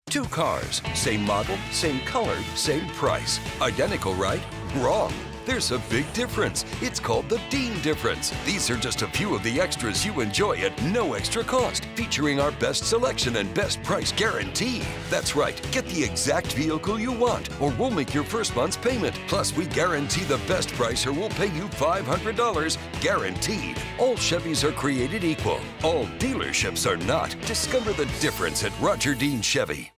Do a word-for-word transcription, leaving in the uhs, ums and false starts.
Two cars, same model, same color, same price. Identical, right? Wrong. There's a big difference. It's called the Dean Difference. These are just a few of the extras you enjoy at no extra cost, featuring our best selection and best price guarantee. That's right, get the exact vehicle you want, or we'll make your first month's payment. Plus, we guarantee the best price or we'll pay you five hundred dollars, guaranteed. All Chevys are created equal. All dealerships are not. Discover the difference at Roger Dean Chevy.